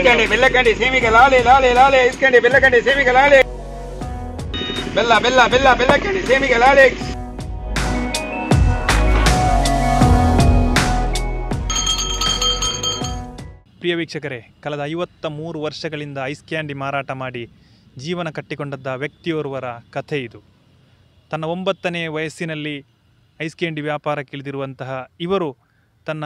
ಇಸ್ಕಂಡಿ ಬೆಲ್ಲಕಂಡಿ ಸೇಮಿಗೆ ಲಾಲೆ ಲಾಲೆ ಲಾಲೆ ಇಸ್ಕಂಡಿ ಬೆಲ್ಲಕಂಡಿ ಸೇಮಿಗೆ ಲಾಲೆ ಬೆಲ್ಲ ಬೆಲ್ಲ ಬೆಲ್ಲ ಬೆಲ್ಲಕಂಡಿ ಸೇಮಿಗೆ ಲಾಲೆ. ಪ್ರಿಯ ವೀಕ್ಷಕರೇ, ಕಳೆದ 53 ವರ್ಷಗಳಿಂದ ಐಸ್ ಕ್ಯಾಂಡಿ ಮಾರಾಟ ಮಾಡಿ ಜೀವನ ಕಟ್ಟಿಕೊಂಡದ್ದ ವ್ಯಕ್ತಿಯೋರ್ವರ ಕಥೆ ಇದು. ತನ್ನ 9ನೇ ವಯಸ್ಸಿನಲ್ಲಿ ಐಸ್ ಕ್ಯಾಂಡಿ ವ್ಯಾಪಾರಕ್ಕಿಳಿದಿರುವಂತಹ ಇವರು ತನ್ನ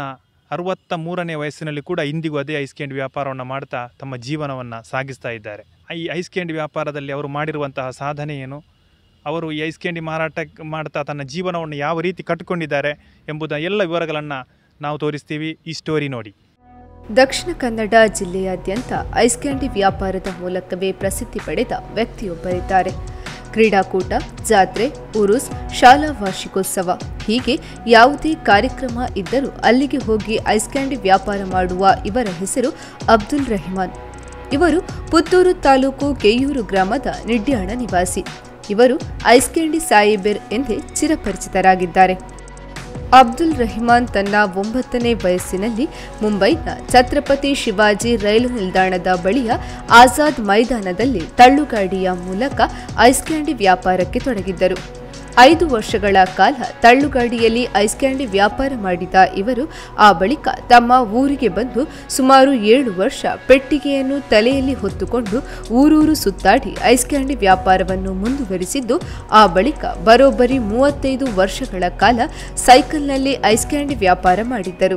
63ನೇ ವಯಸ್ಸಿನಲ್ಲಿ ಕೂಡ ಇಂದಿಗೂ ಅದೇ ಐಸ್ ಕ್ಯಾಂಡಿ ವ್ಯಾಪಾರವನ್ನು ಮಾಡ್ತಾ ತಮ್ಮ ಜೀವನವನ್ನು ಸಾಗಿಸ್ತಾ ಇದ್ದಾರೆ. ಈ ಐಸ್ ಕ್ಯಾಂಡಿ ವ್ಯಾಪಾರದಲ್ಲಿ ಅವರು ಮಾಡಿರುವಂತಹ ಸಾಧನೆ ಏನು, ಅವರು ಈ ಐಸ್ ಕ್ಯಾಂಡಿ ಮಾರಾಟ ಮಾಡ್ತಾ ತನ್ನ ಜೀವನವನ್ನು ಯಾವ ರೀತಿ ಕಟ್ಟಿಕೊಂಡಿದ್ದಾರೆ ಎಂಬುದ ಎಲ್ಲ ವಿವರಗಳನ್ನು ನಾವು ತೋರಿಸ್ತೀವಿ. ಈ ಸ್ಟೋರಿ ನೋಡಿ. ದಕ್ಷಿಣ ಕನ್ನಡ ಜಿಲ್ಲೆಯಾದ್ಯಂತ ಐಸ್ ಕ್ಯಾಂಡಿ ವ್ಯಾಪಾರದ ಮೂಲಕವೇ ಪ್ರಸಿದ್ಧಿ ಪಡೆದ ವ್ಯಕ್ತಿಯೊಬ್ಬರಿದ್ದಾರೆ. ಕ್ರೀಡಾಕೂಟ, ಜಾತ್ರೆ, ಉರುಸ್, ಶಾಲಾ ವಾರ್ಷಿಕೋತ್ಸವ ಹೀಗೆ ಯಾವುದೇ ಕಾರ್ಯಕ್ರಮ ಇದ್ದರೂ ಅಲ್ಲಿಗೆ ಹೋಗಿ ಐಸ್ ಕ್ಯಾಂಡಿ ವ್ಯಾಪಾರ ಮಾಡುವ ಇವರ ಹೆಸರು ಅಬ್ದುಲ್ ರೆಹಮಾನ್. ಇವರು ಪುತ್ತೂರು ತಾಲೂಕು ಕೆಯೂರು ಗ್ರಾಮದ ನಿಡ್ಯಾಣ ನಿವಾಸಿ. ಇವರು ಐಸ್ ಕ್ಯಾಂಡಿ ಸಾಯಿಬೆರ್ ಎಂದೇ ಚಿರಪರಿಚಿತರಾಗಿದ್ದಾರೆ. ಅಬ್ದುಲ್ ರೆಹಮಾನ್ ತನ್ನ 9ನೇ ವಯಸ್ಸಿನಲ್ಲಿ ಮುಂಬೈನ ಛತ್ರಪತಿ ಶಿವಾಜಿ ರೈಲು ನಿಲ್ದಾಣದ ಬಳಿಯ ಆಜಾದ್ ಮೈದಾನದಲ್ಲಿ ತಳ್ಳುಗಾಡಿಯ ಮೂಲಕ ಐಸ್ ಕ್ಯಾಂಡಿ ವ್ಯಾಪಾರಕ್ಕೆ ತೊಡಗಿದ್ದರು. 5 ವರ್ಷಗಳ ಕಾಲ ತಳ್ಳುಗಾಡಿಯಲ್ಲಿ ಐಸ್ ಕ್ಯಾಂಡಿ ವ್ಯಾಪಾರ ಮಾಡಿದ ಇವರು ಆ ಬಳಿಕ ತಮ್ಮ ಊರಿಗೆ ಬಂದು ಸುಮಾರು 7 ವರ್ಷ ಪೆಟ್ಟಿಗೆಯನ್ನು ತಲೆಯಲ್ಲಿ ಹೊತ್ತುಕೊಂಡು ಊರೂರು ಸುತ್ತಾಡಿ ಐಸ್ ಕ್ಯಾಂಡಿ ವ್ಯಾಪಾರವನ್ನು ಮುಂದುವರಿಸಿದ್ದು, ಆ ಬಳಿಕ ಬರೋಬ್ಬರಿ 35 ವರ್ಷಗಳ ಕಾಲ ಸೈಕಲ್ನಲ್ಲಿ ಐಸ್ ಕ್ಯಾಂಡಿ ವ್ಯಾಪಾರ ಮಾಡಿದ್ದರು.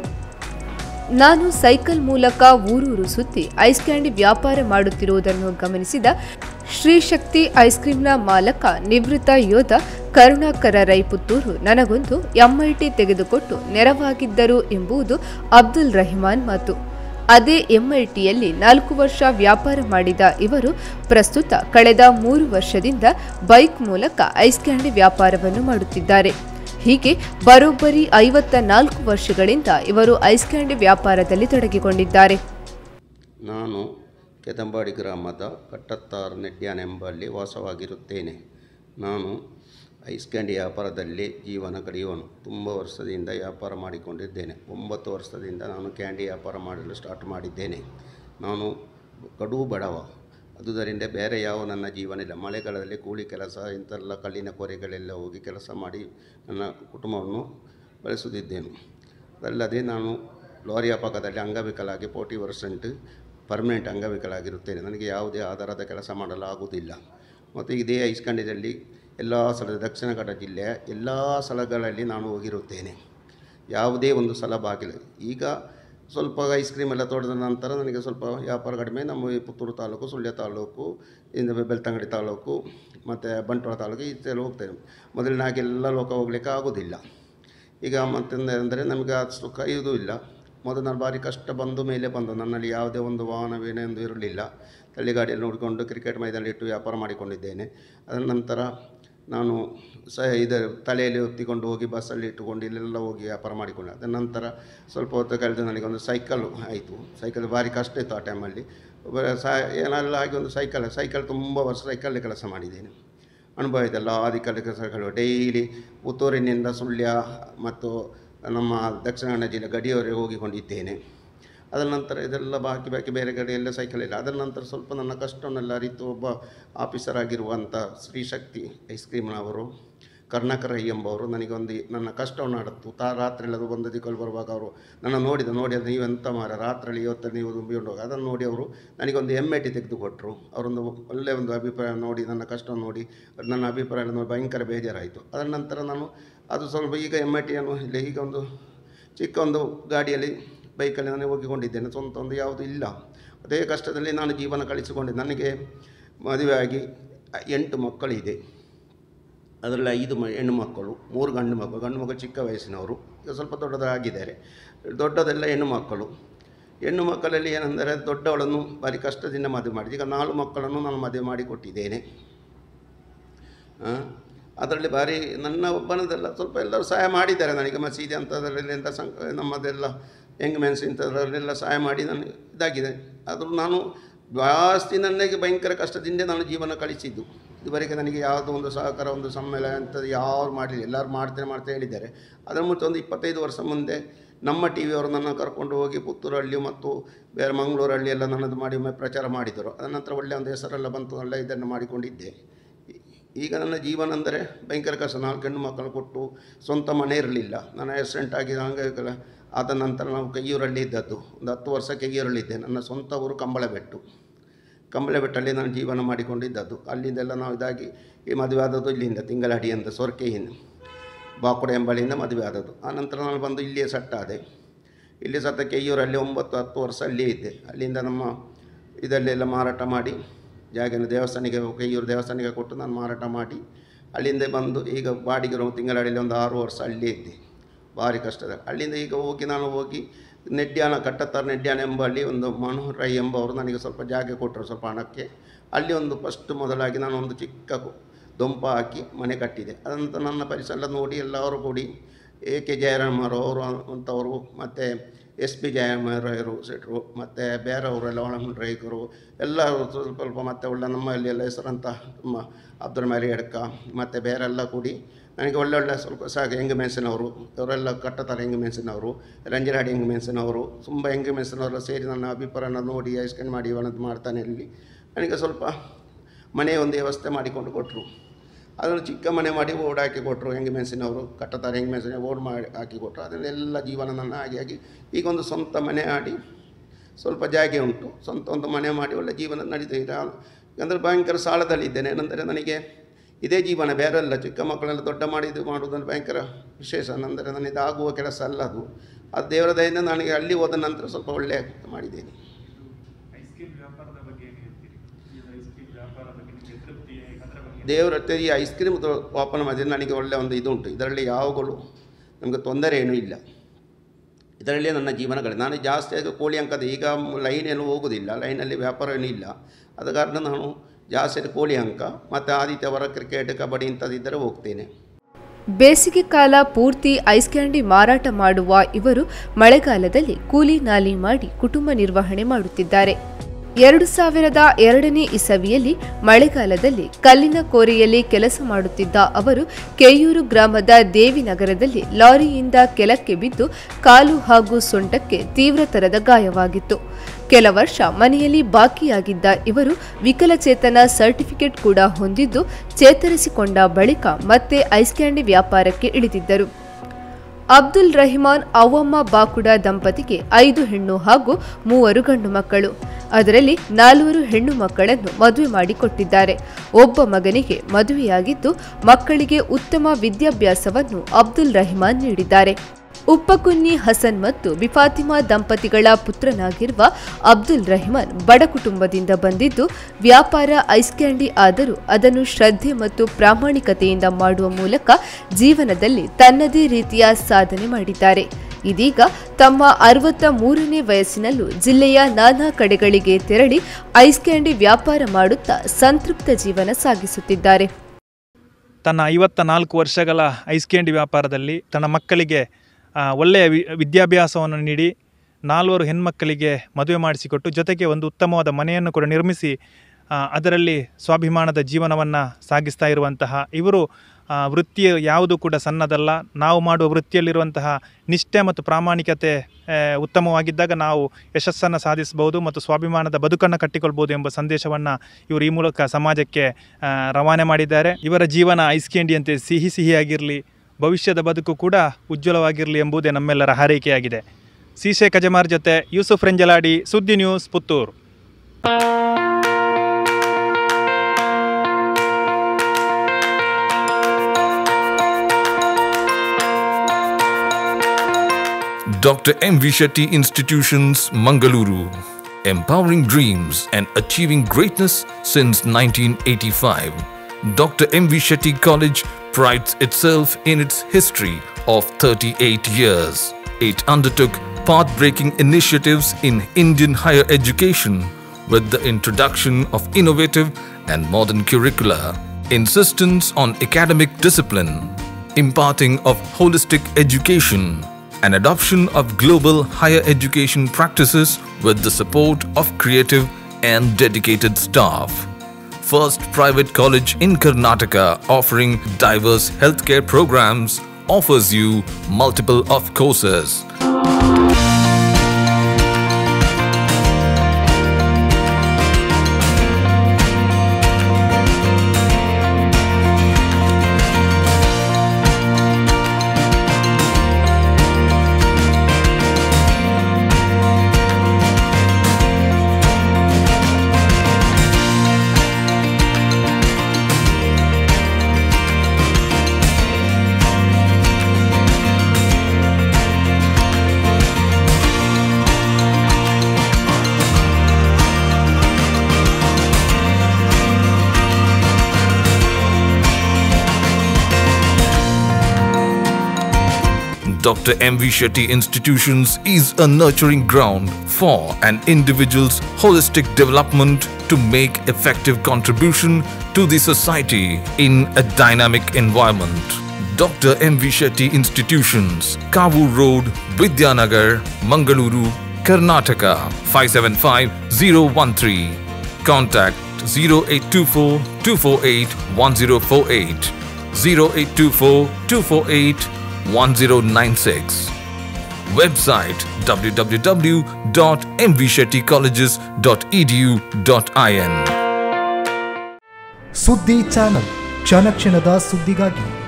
ನಾನು ಸೈಕಲ್ ಮೂಲಕ ಊರೂರು ಸುತ್ತಿ ಐಸ್ ಕ್ಯಾಂಡಿ ವ್ಯಾಪಾರ ಮಾಡುತ್ತಿರುವುದನ್ನು ಗಮನಿಸಿದ ಶ್ರೀಶಕ್ತಿ ಐಸ್ ಕ್ರೀಂನ ಮಾಲಕ ನಿವೃತ್ತ ಯೋಧ ಕರುಣಾಕರ ರೈ ಪುತ್ತೂರು ನನಗೊಂದು ಎಂಐಟಿ ತೆಗೆದುಕೊಟ್ಟು ನೆರವಾಗಿದ್ದರು ಎಂಬುದು ಅಬ್ದುಲ್ ರೆಹಮಾನ್ ಮಾತು. ಅದೇ ಎಂಐಟಿಯಲ್ಲಿ 4 ವರ್ಷ ವ್ಯಾಪಾರ ಮಾಡಿದ ಇವರು ಪ್ರಸ್ತುತ ಕಳೆದ 3 ವರ್ಷದಿಂದ ಬೈಕ್ ಮೂಲಕ ಐಸ್ ಕ್ಯಾಂಡಿ ವ್ಯಾಪಾರವನ್ನು ಮಾಡುತ್ತಿದ್ದಾರೆ. ಹೀಗೆ ಬರೋಬ್ಬರಿ 54 ವರ್ಷಗಳಿಂದ ಇವರು ಐಸ್ ಕ್ಯಾಂಡಿ ವ್ಯಾಪಾರದಲ್ಲಿ ತೊಡಗಿಕೊಂಡಿದ್ದಾರೆ. ನಾನು ಕೆದಂಬಾಡಿ ಗ್ರಾಮದ ಕಟ್ಟತ್ತಾರು ನೆಡ್ಯಾನ ಎಂಬಲ್ಲಿ ವಾಸವಾಗಿರುತ್ತೇನೆ. ನಾನು ಐಸ್ ಕ್ಯಾಂಡಿ ವ್ಯಾಪಾರದಲ್ಲಿ ಜೀವನ ಕಳೆಯುವನು. ತುಂಬ ವರ್ಷದಿಂದ ವ್ಯಾಪಾರ ಮಾಡಿಕೊಂಡಿದ್ದೇನೆ. 9 ವರ್ಷದಿಂದ ನಾನು ಕ್ಯಾಂಡಿ ವ್ಯಾಪಾರ ಮಾಡಲು ಸ್ಟಾರ್ಟ್ ಮಾಡಿದ್ದೇನೆ. ನಾನು ಕಡು ಬಡವ, ಅದುದರಿಂದ ಬೇರೆ ಯಾವ ನನ್ನ ಜೀವನ ಇಲ್ಲ. ಮಳೆಗಾಲದಲ್ಲಿ ಕೂಲಿ ಕೆಲಸ ಇಂಥೆಲ್ಲ ಕಲ್ಲಿನ ಕೊರೆಗಳೆಲ್ಲ ಹೋಗಿ ಕೆಲಸ ಮಾಡಿ ನನ್ನ ಕುಟುಂಬವನ್ನು ಬೆಳೆಸುತ್ತಿದ್ದೇನೆ. ಅದಲ್ಲದೆ ನಾನು ಲಾರಿ ಅಪಘಾತದಲ್ಲಿ ಅಂಗವಿಕಲಾಗಿ 40% ಪರ್ಮನೆಂಟ್ ಅಂಗವಿಕಲಾಗಿರುತ್ತೇನೆ. ನನಗೆ ಯಾವುದೇ ಆಧಾರದ ಕೆಲಸ ಮಾಡಲು ಆಗುವುದಿಲ್ಲ. ಮತ್ತು ಇದೇ ಐಸ್ ಕ್ಯಾಂಡಿಯಲ್ಲಿ ಎಲ್ಲ ಸ್ಥಳದ ದಕ್ಷಿಣ ಕನ್ನಡ ಜಿಲ್ಲೆಯ ಎಲ್ಲ ಸ್ಥಳಗಳಲ್ಲಿ ನಾನು ಹೋಗಿರುತ್ತೇನೆ. ಯಾವುದೇ ಒಂದು ಸ್ಥಳ ಬಾಗಿಲು. ಈಗ ಸ್ವಲ್ಪ ಐಸ್ ಕ್ರೀಮ್ ಎಲ್ಲ ತೋಡಿದ ನಂತರ ನನಗೆ ಸ್ವಲ್ಪ ವ್ಯಾಪಾರ ಕಡಿಮೆ. ನಮ್ಮ ಪುತ್ತೂರು ತಾಲೂಕು, ಸುಳ್ಯ ತಾಲೂಕು, ಇಂದ ಬೆಳ್ತಂಗಡಿ ತಾಲೂಕು ಮತ್ತು ಬಂಟ್ವಾಳ ತಾಲೂಕು ಇದೆಲ್ಲ ಹೋಗ್ತೇನೆ. ಮೊದಲಿನಾಗೆಲ್ಲ ಲೋಕ ಹೋಗಲಿಕ್ಕೆ ಆಗೋದಿಲ್ಲ. ಈಗ ಮತ್ತೊಂದು ನಮಗೆ ಅಷ್ಟು ಕೈಯುವುದೂ ಇಲ್ಲ. ಮೊದಲು ನಾನು ಭಾರಿ ಕಷ್ಟ ಬಂದು ಮೇಲೆ ಬಂದು ನನ್ನಲ್ಲಿ ಯಾವುದೇ ಒಂದು ವಾಹನವೇನೆಂದು ಇರಲಿಲ್ಲ. ತಳ್ಳಿಗಾಡಿಯಲ್ಲಿ ನೋಡಿಕೊಂಡು ಕ್ರಿಕೆಟ್ ಮೈದಾನ ಇಟ್ಟು ವ್ಯಾಪಾರ ಮಾಡಿಕೊಂಡಿದ್ದೇನೆ. ಅದರ ನಂತರ ನಾನು ತಲೆಯಲ್ಲಿ ಹೊತ್ತಿಕೊಂಡು ಹೋಗಿ ಬಸ್ಸಲ್ಲಿ ಇಟ್ಟುಕೊಂಡು ಇಲ್ಲೆಲ್ಲ ಹೋಗಿ ವ್ಯಾಪಾರ ಮಾಡಿಕೊಂಡೆ. ಅದರ ನಂತರ ಸ್ವಲ್ಪ ಹೊತ್ತು ಕಳೆದು ನನಗೊಂದು ಸೈಕಲ್ ಆಯಿತು. ಸೈಕಲ್ ಭಾರಿ ಕಷ್ಟ ಇತ್ತು ಆ ಟೈಮಲ್ಲಿ. ಏನೆಲ್ಲ ಆಗಿ ಒಂದು ಸೈಕಲ್ ತುಂಬ ವರ್ಷ ಸೈಕಲ್ಲೇ ಕೆಲಸ ಮಾಡಿದ್ದೇನೆ. ಅನುಭವ ಇದೆಲ್ಲ ಆದಿಕಲ್ಲಿ ಕೆಲಸಗಳು ಡೈಲಿ ಪುತ್ತೂರಿನಿಂದ ಸುಳ್ಯ ಮತ್ತು ನಮ್ಮ ದಕ್ಷಿಣ ಕನ್ನಡ ಜಿಲ್ಲೆ ಗಡಿಯವರೆಗೆ ಹೋಗಿಕೊಂಡಿದ್ದೇನೆ. ಅದರ ನಂತರ ಇದೆಲ್ಲ ಬಾಕಿ ಬೇರೆ ಕಡೆ ಎಲ್ಲ ಸೈಕಲ್ ಇಲ್ಲ. ಅದರ ನಂತರ ಸ್ವಲ್ಪ ನನ್ನ ಕಷ್ಟವನ್ನೆಲ್ಲ ಅರಿತು ಒಬ್ಬ ಆಫೀಸರ್ ಆಗಿರುವಂಥ ಶ್ರೀಶಕ್ತಿ ಐಸ್ ಕ್ರೀಮ್ನವರು ಕರುಣಾಕರ ರೈ ಎಂಬವರು ನನಗೊಂದು ನನ್ನ ಕಷ್ಟವನ್ನು ಅಡತು ರಾತ್ರಿಯಲ್ಲಿ ಅದು ಒಂದು ದಿಕ್ಕಲ್ಲಿ ಬರುವಾಗ ಅವರು ನನ್ನ ನೋಡಿ ಅದು ನೀವೆಂತ ಮಾರ ರಾತ್ರಿಯಲ್ಲಿ ಇವತ್ತು ನೀವು ಹೋಗಿ ಅದನ್ನು ನೋಡಿ ಅವರು ನನಗೊಂದು ಎಂಐಟಿ ತೆಗೆದುಕೊಟ್ಟರು. ಅವರೊಂದು ಒಳ್ಳೆಯ ಒಂದು ಅಭಿಪ್ರಾಯ ನೋಡಿ, ನನ್ನ ಕಷ್ಟವನ್ನು ನೋಡಿ ನನ್ನ ಅಭಿಪ್ರಾಯ ನೋಡಿ ಭಯಂಕರ ಬೇಜಾರಾಯಿತು. ಅದರ ನಂತರ ನಾನು ಅದು ಸ್ವಲ್ಪ ಈಗ ಎಂಐಟಿಯನ್ನು ಇಲ್ಲ, ಈಗ ಒಂದು ಚಿಕ್ಕ ಒಂದು ಗಾಡಿಯಲ್ಲಿ ಬೈಕಲ್ಲಿ ನಾನು ಹೋಗಿಕೊಂಡಿದ್ದೇನೆ. ಸ್ವಂತ ಒಂದು ಯಾವುದು ಇಲ್ಲ. ಅದೇ ಕಷ್ಟದಲ್ಲಿ ನಾನು ಜೀವನ ಕಳಿಸಿಕೊಂಡಿದ್ದೆ. ನನಗೆ ಮದುವೆ ಆಗಿ 8 ಮಕ್ಕಳಿದೆ. ಅದರಲ್ಲಿ 5 ಹೆಣ್ಣು ಮಕ್ಕಳು, 3 ಗಂಡು ಮಕ್ಕಳು ಚಿಕ್ಕ ವಯಸ್ಸಿನವರು, ಈಗ ಸ್ವಲ್ಪ ದೊಡ್ಡದಾಗಿದ್ದಾರೆ. ದೊಡ್ಡದೆಲ್ಲ ಹೆಣ್ಣು ಮಕ್ಕಳಲ್ಲಿ ಏನೆಂದರೆ ದೊಡ್ಡವಳನ್ನು ಭಾರಿ ಕಷ್ಟದಿಂದ ಮದುವೆ ಮಾಡಿದೆ. ಈಗ 4 ಮಕ್ಕಳನ್ನು ನಾನು ಮದುವೆ ಮಾಡಿಕೊಟ್ಟಿದ್ದೇನೆ. ಅದರಲ್ಲಿ ಭಾರಿ ನನ್ನ ಒಬ್ಬನದೆಲ್ಲ ಸ್ವಲ್ಪ ಎಲ್ಲರೂ ಸಹಾಯ ಮಾಡಿದ್ದಾರೆ ನನಗೆ. ಮಸೀದಿ ಅಂಥದ್ರಲ್ಲೆಲ್ಲ ನಮ್ಮದೆಲ್ಲ ಯಂಗ್ ಮೆನ್ಸ್ ಇಂಥದ್ರಲ್ಲೆಲ್ಲ ಸಹಾಯ ಮಾಡಿ ನಾನು ಇದಾಗಿದೆ. ಆದರೂ ನಾನು ಜಾಸ್ತಿ ನನಗೆ ಭಯಂಕರ ಕಷ್ಟದಿಂದ ನಾನು ಜೀವನ ಕಳಿಸಿದ್ದು. ಇದುವರೆಗೆ ನನಗೆ ಯಾವುದೋ ಒಂದು ಸಹಕಾರ, ಒಂದು ಸಮ್ಮೇಳನ ಅಂಥದ್ದು ಯಾರು ಮಾಡಲಿಲ್ಲ. ಎಲ್ಲರೂ ಮಾಡ್ತೇನೆ ಹೇಳಿದ್ದಾರೆ. ಅದರ ಮುಂಚೆ ಒಂದು 25 ವರ್ಷ ಮುಂದೆ ನಮ್ಮ ಟಿ ವಿಯವರು ನನ್ನ ಕರ್ಕೊಂಡು ಹೋಗಿ ಪುತ್ತೂರಲ್ಲಿ ಮತ್ತು ಬೇರೆ ಮಂಗಳೂರಲ್ಲಿ ಎಲ್ಲ ನನ್ನದು ಮಾಡಿ ಪ್ರಚಾರ ಮಾಡಿದರು. ಅದನಂತರ ಒಳ್ಳೆಯ ಒಂದು ಹೆಸರೆಲ್ಲ ಬಂತು, ಎಲ್ಲ ಇದನ್ನು ಮಾಡಿಕೊಂಡಿದ್ದೆ. ಈಗ ನನ್ನ ಜೀವನ ಅಂದರೆ ಭಯಂಕರ ಕಷ್ಟ. 4 ಹೆಣ್ಣು ಮಕ್ಕಳು ಕೊಟ್ಟು ಸ್ವಂತ ಮನೆ ಇರಲಿಲ್ಲ. ನಾನು ಆಕ್ಸಿಡೆಂಟ್ ಆಗಿ ಅಂಗವಿಕಲ ಆದ ನಂತರ ನಾವು ಕೈಯೂರಲ್ಲಿ ಇದ್ದದ್ದು. ಒಂದು 10 ವರ್ಷ ಕೈಯೂರಲ್ಲಿದ್ದೆ. ನನ್ನ ಸ್ವಂತ ಊರು ಕಂಬಳಬೆಟ್ಟಲ್ಲಿ ನಾನು ಜೀವನ ಮಾಡಿಕೊಂಡಿದ್ದದ್ದು. ಅಲ್ಲಿಂದೆಲ್ಲ ನಾವು ಇದಾಗಿ ಈ ಮದುವೆ ಆದದ್ದು ಇಲ್ಲಿಂದ ತಿಂಗಳಡಿಯಿಂದ ಸೊರಕೆಯಿಂದ ಬಾಕುಡ ಎಂಬಳಿಯಿಂದ ಮದುವೆ ಆದದ್ದು. ಆನಂತರ ನಾನು ಬಂದು ಇಲ್ಲಿಯೇ ಸಟ್ಟಾದೆ. ಇಲ್ಲಿ ಸತ್ತ ಕೈಯೂರಲ್ಲಿ 9-10 ವರ್ಷ ಅಲ್ಲಿಯೇ ಇದ್ದೆ. ಅಲ್ಲಿಂದ ನಮ್ಮ ಇದಲ್ಲೆಲ್ಲ ಮಾರಾಟ ಮಾಡಿ ಜಾಗನ ದೇವಸ್ಥಾನಕ್ಕೆ ಕೈಯೂರು ದೇವಸ್ಥಾನಕ್ಕೆ ಕೊಟ್ಟು ನಾನು ಮಾರಾಟ ಮಾಡಿ ಅಲ್ಲಿಂದ ಬಂದು ಈಗ ಬಾಡಿಗೆ ತಿಂಗಳಡಿಯಲ್ಲಿ ಒಂದು 6 ವರ್ಷ ಅಲ್ಲಿಯೇ ಇದ್ದೆ. ಭಾರಿ ಕಷ್ಟದ. ಅಲ್ಲಿಂದ ಈಗ ನಾನು ಹೋಗಿ ನೆಡ್ಯಾನ ಕಟ್ಟತ್ತಾರ ನೆಡ್ಯಾನ ಎಂಬಲ್ಲಿ ಒಂದು ಮನೋಹರ್ ರೈ ಎಂಬವರು ನನಗೆ ಸ್ವಲ್ಪ ಜಾಗ ಕೊಟ್ಟರು ಸ್ವಲ್ಪ ಹಣಕ್ಕೆ. ಅಲ್ಲಿ ಒಂದು ಫಸ್ಟ್ ಮೊದಲಾಗಿ ನಾನು ಒಂದು ಚಿಕ್ಕ ದೊಂಪ ಹಾಕಿ ಮನೆ ಕಟ್ಟಿದೆ. ಅದಂತ ನನ್ನ ಪರಿಸರ ನೋಡಿ ಎಲ್ಲರೂ ಕೂಡಿ AK ಜಯರಾಮರು ಅವರು ಅಂಥವರು ಮತ್ತು SP ಜಯರಾಮರು ಸೆಟ್ರು ಮತ್ತು ಬೇರೆಯವರೆಲ್ಲ ಒಳಮುಂಡ್ರೈಕರು ಎಲ್ಲರೂ ಸ್ವಲ್ಪ ಮತ್ತು ಒಳ್ಳೆ ನಮ್ಮಲ್ಲಿ ಎಲ್ಲ ಹೆಸರಂತ ನಮ್ಮ ಅಬ್ದುಲ್ ಮಾಲಿ ಎಡ್ಕ ಮತ್ತು ಬೇರೆಲ್ಲ ಕೂಡಿ ನನಗೆ ಒಳ್ಳೊಳ್ಳೆ ಸ್ವಲ್ಪ ಸಾಕು ಹೆಂಗೆ ಮೆಣಸಿನವರು ಇವರೆಲ್ಲ ಕಟ್ಟತಾರೆ ಹೆಂಗೆ ಮೆಣಸಿನವರು ರಂಜನಾಡಿ ಹೆಂಗೆ ಮೆಣಸಿನವರು ತುಂಬ ಹೆಂಗೆ ಮೆಣಸಿನವರೆಲ್ಲ ಸೇರಿ ನನ್ನ ಅಭಿಪ್ರಾಯನ ನೋಡಿ ಐಸ್ಕಂಡ್ ಮಾಡಿ ಅವನದ್ದು ಮಾಡ್ತಾನೆ. ಇಲ್ಲಿ ನನಗೆ ಸ್ವಲ್ಪ ಮನೆ ಒಂದು ವ್ಯವಸ್ಥೆ ಮಾಡಿಕೊಂಡು ಕೊಟ್ಟರು. ಅದನ್ನು ಚಿಕ್ಕ ಮನೆ ಮಾಡಿ ಓಡ್ ಹಾಕಿ ಕೊಟ್ಟರು. ಹೆಂಗೆ ಮೆಣಸಿನವರು ಕಟ್ಟತಾರೆ ಹೆಂಗೆ ಮೆಣಸಿನ ಓಡ್ ಮಾಡಿ ಹಾಕಿ ಕೊಟ್ಟರು. ಅದನ್ನೆಲ್ಲ ಜೀವನ ನನ್ನ ಆಗಿ ಈಗ ಒಂದು ಸ್ವಂತ ಮನೆ ಆಡಿ ಸ್ವಲ್ಪ ಜಾಗೆ ಉಂಟು. ಸ್ವಂತ ಒಂದು ಮನೆ ಮಾಡಿ ಒಳ್ಳೆ ಜೀವನ ನಡೀತಿದೆ. ಅಂದರೆ ಭಯಂಕರ ಸಾಲದಲ್ಲಿದ್ದೇನೆ. ಏನಂದರೆ ನನಗೆ ಇದೇ ಜೀವನ ಬೇರೆ ಅಲ್ಲ. ಚಿಕ್ಕ ಮಕ್ಕಳೆಲ್ಲ ದೊಡ್ಡ ಮಾಡುವುದಂದ್ರೆ ಭಯಂಕರ ವಿಶೇಷ. ಅಂದರೆ ನಾನು ಇದಾಗುವ ಕೆಲಸ ಅಲ್ಲ ಅದು. ಅದು ದೇವರ ದಯೆಯಿಂದ ನನಗೆ ಅಲ್ಲಿ ಹೋದ ನಂತರ ಸ್ವಲ್ಪ ಒಳ್ಳೆಯ ಮಾಡಿದ್ದೇನೆ. ದೇವರ ಈ ಐಸ್ ಕ್ರೀಮ್ ವ್ಯಾಪಾರ ಮಾಡಿದರೆ ನನಗೆ ಒಳ್ಳೆಯ ಒಂದು ಇದು ಉಂಟು. ಇದರಲ್ಲಿ ಯಾವಾಗಲೂ ನಮಗೆ ತೊಂದರೆ ಏನೂ ಇಲ್ಲ. ಇದರಲ್ಲೇ ನನ್ನ ಜೀವನಗಳು. ನಾನು ಜಾಸ್ತಿ ಆಗಿ ಕೋಳಿ ಅಂಕದ ಈಗ ಲೈನೇನು ಹೋಗೋದಿಲ್ಲ. ಲೈನಲ್ಲಿ ವ್ಯಾಪಾರ ಏನೂ ಇಲ್ಲ. ಆದ ಕಾರಣ ನಾನು ಜಾಸ್ತಿ ಕೋಳಿ ಅಂಕ ಮತ್ತು ಆದಿತ್ಯವಾರ ಕ್ರಿಕೆಟ್ ಕಬಡ್ಡಿ ಇಂಥದ್ದಿದ್ದರೆ ಹೋಗ್ತೇನೆ. ಬೇಸಿಗೆ ಕಾಲ ಪೂರ್ತಿ ಐಸ್ ಕ್ಯಾಂಡಿ ಮಾರಾಟ ಮಾಡುವ ಇವರು ಮಳೆಗಾಲದಲ್ಲಿ ಕೂಲಿ ನಾಲಿ ಮಾಡಿ ಕುಟುಂಬ ನಿರ್ವಹಣೆ ಮಾಡುತ್ತಿದ್ದಾರೆ. 2002ನೇ ಇಸವಿಯಲ್ಲಿ ಮಳೆಗಾಲದಲ್ಲಿ ಕಲ್ಲಿನ ಕೋರೆಯಲ್ಲಿ ಕೆಲಸ ಮಾಡುತ್ತಿದ್ದ ಅವರು ಕೆಯೂರು ಗ್ರಾಮದ ದೇವಿನಗರದಲ್ಲಿ ಲಾರಿಯಿಂದ ಕೆಳಕ್ಕೆ ಬಿದ್ದು ಕಾಲು ಹಾಗೂ ಸೊಂಟಕ್ಕೆ ತೀವ್ರತರದ ಗಾಯವಾಗಿತ್ತು. ಕೆಲ ವರ್ಷ ಮನೆಯಲ್ಲಿ ಬಾಕಿಯಾಗಿದ್ದ ಇವರು ವಿಕಲಚೇತನ ಸರ್ಟಿಫಿಕೇಟ್ ಕೂಡ ಹೊಂದಿದ್ದು ಚೇತರಿಸಿಕೊಂಡ ಬಳಿಕ ಮತ್ತೆ ಐಸ್ ಕ್ಯಾಂಡಿ ವ್ಯಾಪಾರಕ್ಕೆ ಇಳಿದಿದ್ದರು. ಅಬ್ದುಲ್ ರಹಿಮಾನ್ ಅವ್ವಮ್ಮ ಬಾಕುಡ ದಂಪತಿಗೆ 5 ಹೆಣ್ಣು ಹಾಗೂ 3 ಗಂಡು ಮಕ್ಕಳು. ಅದರಲ್ಲಿ 4 ಹೆಣ್ಣು ಮಕ್ಕಳನ್ನು ಮದುವೆ ಮಾಡಿಕೊಟ್ಟಿದ್ದಾರೆ. ಒಬ್ಬ ಮಗನಿಗೆ ಮದುವೆಯಾಗಿದ್ದು ಮಕ್ಕಳಿಗೆ ಉತ್ತಮ ವಿದ್ಯಾಭ್ಯಾಸವನ್ನು ಅಬ್ದುಲ್ ರಹಿಮಾನ್ ನೀಡಿದ್ದಾರೆ. ಉಪ್ಪಕುನ್ನಿ ಹಸನ್ ಮತ್ತು ಬಿಫಾತಿಮಾ ದಂಪತಿಗಳ ಪುತ್ರನಾಗಿರುವ ಅಬ್ದುಲ್ ರಹಿಮಾನ್ ಬಡ ಕುಟುಂಬದಿಂದ ಬಂದಿದ್ದು ವ್ಯಾಪಾರ ಐಸ್ ಕ್ಯಾಂಡಿ ಆದರೂ ಅದನ್ನು ಶ್ರದ್ಧೆ ಮತ್ತು ಪ್ರಾಮಾಣಿಕತೆಯಿಂದ ಮಾಡುವ ಮೂಲಕ ಜೀವನದಲ್ಲಿ ತನ್ನದೇ ರೀತಿಯ ಸಾಧನೆ ಮಾಡಿದ್ದಾರೆ. ಇದೀಗ ತಮ್ಮ 63ನೇ ವಯಸ್ಸಿನಲ್ಲೂ ಜಿಲ್ಲೆಯ ನಾನಾ ಕಡೆಗಳಿಗೆ ತೆರಳಿ ಐಸ್ ಕ್ಯಾಂಡಿ ವ್ಯಾಪಾರ ಮಾಡುತ್ತಾ ಸಂತೃಪ್ತ ಜೀವನ ಸಾಗಿಸುತ್ತಿದ್ದಾರೆ. ತನ್ನ 54 ವರ್ಷಗಳ ಐಸ್ ಕ್ಯಾಂಡಿ ವ್ಯಾಪಾರದಲ್ಲಿ ತನ್ನ ಮಕ್ಕಳಿಗೆ ಒಳ್ಳೆಯ ವಿದ್ಯಾಭ್ಯಾಸವನ್ನು ನೀಡಿ 4 ಹೆಣ್ಮಕ್ಕಳಿಗೆ ಮದುವೆ ಮಾಡಿಸಿಕೊಟ್ಟು ಜೊತೆಗೆ ಒಂದು ಉತ್ತಮವಾದ ಮನೆಯನ್ನು ಕೂಡ ನಿರ್ಮಿಸಿ ಅದರಲ್ಲಿ ಸ್ವಾಭಿಮಾನದ ಜೀವನವನ್ನು ಸಾಗಿಸ್ತಾ ಇರುವಂತಹ ಇವರು ವೃತ್ತಿ ಯಾವುದು ಕೂಡ ಸಣ್ಣದಲ್ಲ. ನಾವು ಮಾಡುವ ವೃತ್ತಿಯಲ್ಲಿರುವಂತಹ ನಿಷ್ಠೆ ಮತ್ತು ಪ್ರಾಮಾಣಿಕತೆ ಉತ್ತಮವಾಗಿದ್ದಾಗ ನಾವು ಯಶಸ್ಸನ್ನು ಸಾಧಿಸಬಹುದು ಮತ್ತು ಸ್ವಾಭಿಮಾನದ ಬದುಕನ್ನು ಕಟ್ಟಿಕೊಳ್ಬೋದು ಎಂಬ ಸಂದೇಶವನ್ನು ಇವರು ಈ ಮೂಲಕ ಸಮಾಜಕ್ಕೆ ರವಾನೆ ಮಾಡಿದ್ದಾರೆ. ಇವರ ಜೀವನ ಐಸ್ ಕ್ಯಾಂಡಿಯಂತೆ ಸಿಹಿಯಾಗಿರಲಿ, ಭವಿಷ್ಯದ ಬದುಕು ಕೂಡ ಉಜ್ವಲವಾಗಿರಲಿ ಎಂಬುದೇ ನಮ್ಮೆಲ್ಲರ ಹಾರೈಕೆಯಾಗಿದೆ. ಸೀಸೆ ಕಜಮಾರ್ ಜೊತೆ ಯೂಸುಫ್ ರೆಂಜಲಾಡಿ, ಸುದ್ದಿ news, Puttur. Dr. M.V. Shetty Institutions, Mangaluru. Empowering dreams and achieving greatness since 1985. Dr. M.V. Shetty College prides itself in its history of 38 years. It undertook path-breaking initiatives in Indian higher education with the introduction of innovative and modern curricula, insistence on academic discipline, imparting of holistic education, and adoption of global higher education practices with the support of creative and dedicated staff. First private college in Karnataka offering diverse healthcare programs offers you multiple of courses. Dr. M.V. Shetty Institutions is a nurturing ground for an individual's holistic development to make effective contribution to the society in a dynamic environment. Dr. M.V. Shetty Institutions, Kavu Road, Vidyanagar, Mangaluru, Karnataka 575013. Contact 0824 248 1048, 0824 248 1096. Website www.mvshettycolleges.edu.in. ಸುದ್ದಿ channel ಕ್ಷಣ ಕ್ಷಣದ ಸುದ್ದಿಗಾಗಿ